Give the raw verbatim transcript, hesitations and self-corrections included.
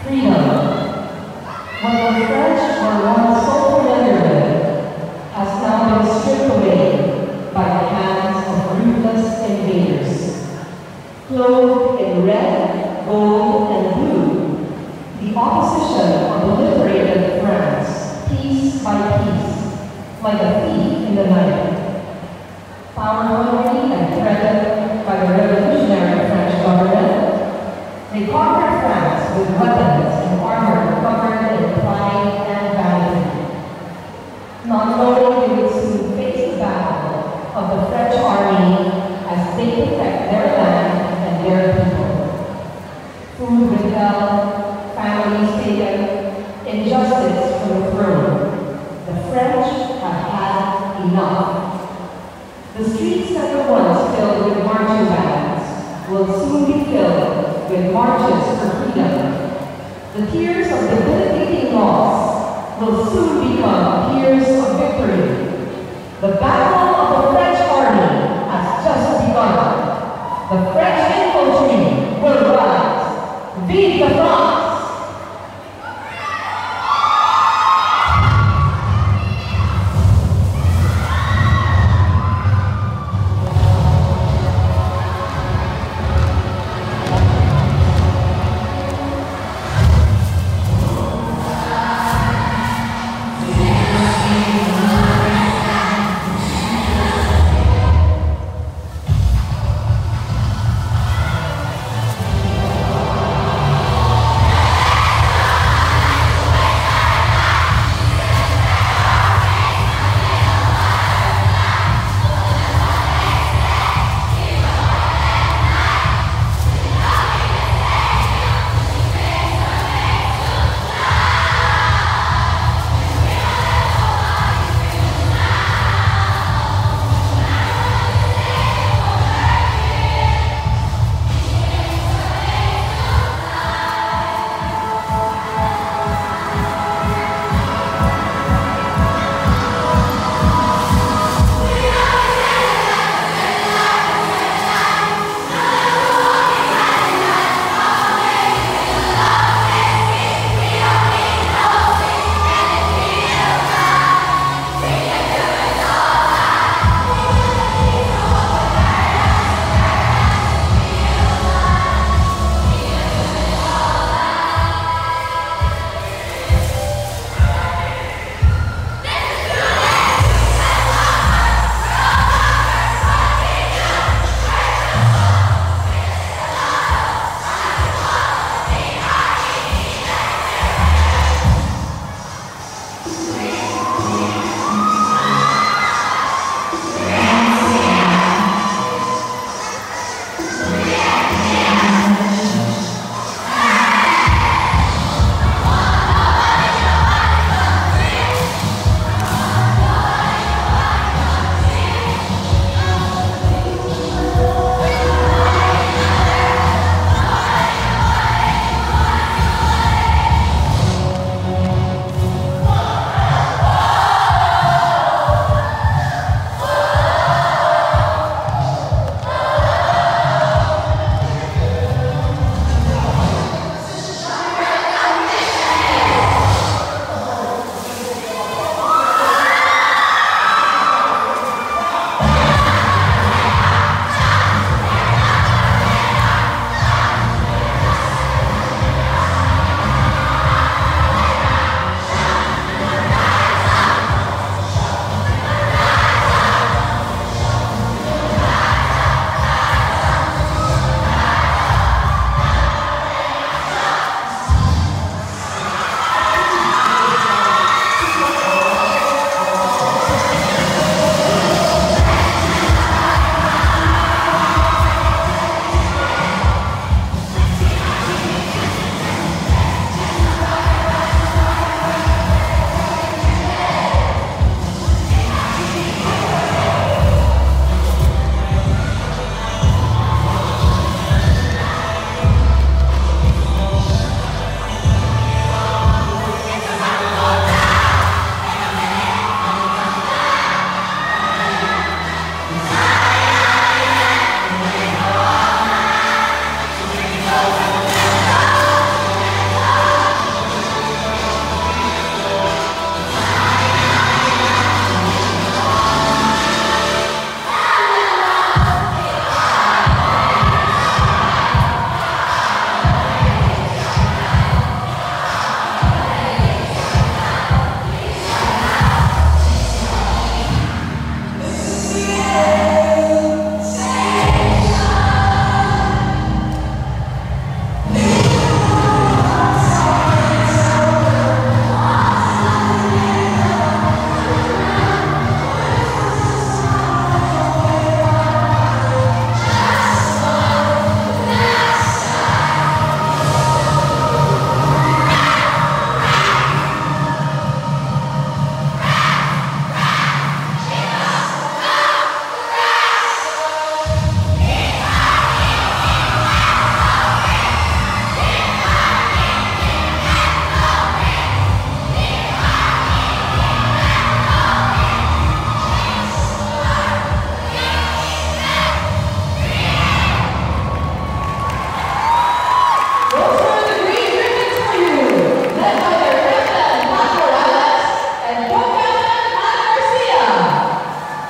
Freedom. What the French were once so familiar with has now been stripped away by the hands of ruthless invaders. Clothed in red, gold, and blue, the opposition obliterated France piece by piece, like a thief in the night. Power-hungry and threatened by the revolutionary French government, they conquered France with weapons and armor covered in pride and vanity. Not knowing they would soon face the battle of the French army as they protect their land and their people. Food withheld, families taken, injustice from the throne. The French have had enough. The streets that were once filled with marching bands will soon be filled with marches for freedom. The tears of debilitating loss will soon become tears of victory. The battle of the French army has just begun. The French infantry will rise. Vive la France!